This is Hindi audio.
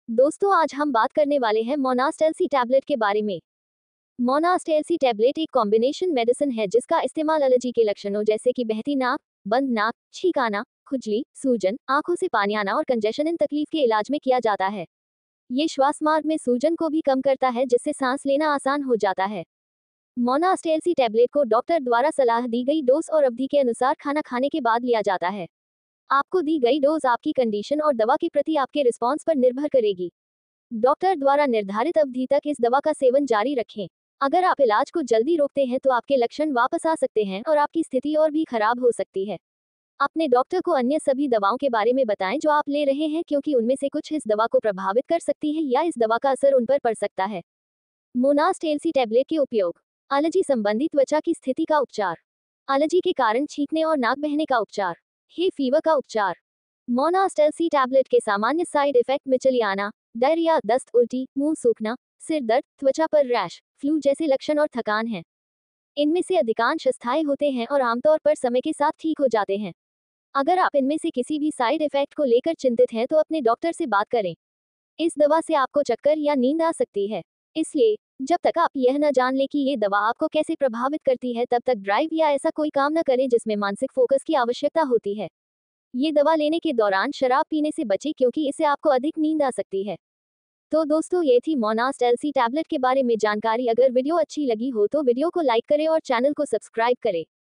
दोस्तों आज हम बात करने वाले हैं मोनास्ट एलसी टैबलेट के बारे में। मोनास्ट एलसी टैबलेट एक कॉम्बिनेशन मेडिसिन है जिसका इस्तेमाल एलर्जी के लक्षणों जैसे कि बहती नाक, बंद नाक, छींक आना, खुजली, सूजन, आंखों से पानी आना और कंजेशन इन तकलीफ के इलाज में किया जाता है। ये श्वास मार्ग में सूजन को भी कम करता है जिससे सांस लेना आसान हो जाता है। मोनास्ट एलसी टैबलेट को डॉक्टर द्वारा सलाह दी गई डोज और अवधि के अनुसार खाना खाने के बाद लिया जाता है। आपको दी गई डोज आपकी कंडीशन और दवा के प्रति आपके रिस्पॉन्स पर निर्भर करेगी। डॉक्टर द्वारा निर्धारित अवधि तक इस दवा का सेवन जारी रखें। अगर आप इलाज को जल्दी रोकते हैं तो आपके लक्षण वापस आ सकते हैं और आपकी स्थिति और भी खराब हो सकती है। अपने डॉक्टर को अन्य सभी दवाओं के बारे में बताएं जो आप ले रहे हैं क्योंकि उनमें से कुछ इस दवा को प्रभावित कर सकती है या इस दवा का असर उन पर पड़ सकता है। मोनास्ट एलसी टैबलेट के उपयोग। एलर्जी संबंधी त्वचा की स्थिति का उपचार। एलर्जी के कारण छींकने और नाक बहने का उपचार। हे फीवर का उपचार। मोनास्ट एलसी टैबलेट के सामान्य साइड इफेक्ट में चलियाना, डायरिया, दस्त, उल्टी, मुंह सूखना, सिर दर्द, त्वचा पर रैश, फ्लू जैसे लक्षण और थकान हैं। इनमें से अधिकांश अस्थायी होते हैं और आमतौर पर समय के साथ ठीक हो जाते हैं। अगर आप इनमें से किसी भी साइड इफेक्ट को लेकर चिंतित हैं तो अपने डॉक्टर से बात करें। इस दवा से आपको चक्कर या नींद आ सकती है, इसलिए जब तक आप यह न जान लें कि ये दवा आपको कैसे प्रभावित करती है तब तक ड्राइव या ऐसा कोई काम न करें जिसमें मानसिक फोकस की आवश्यकता होती है। ये दवा लेने के दौरान शराब पीने से बचें क्योंकि इससे आपको अधिक नींद आ सकती है। तो दोस्तों ये थी मोनास्ट एलसी टैबलेट के बारे में जानकारी। अगर वीडियो अच्छी लगी हो तो वीडियो को लाइक करें और चैनल को सब्सक्राइब करें।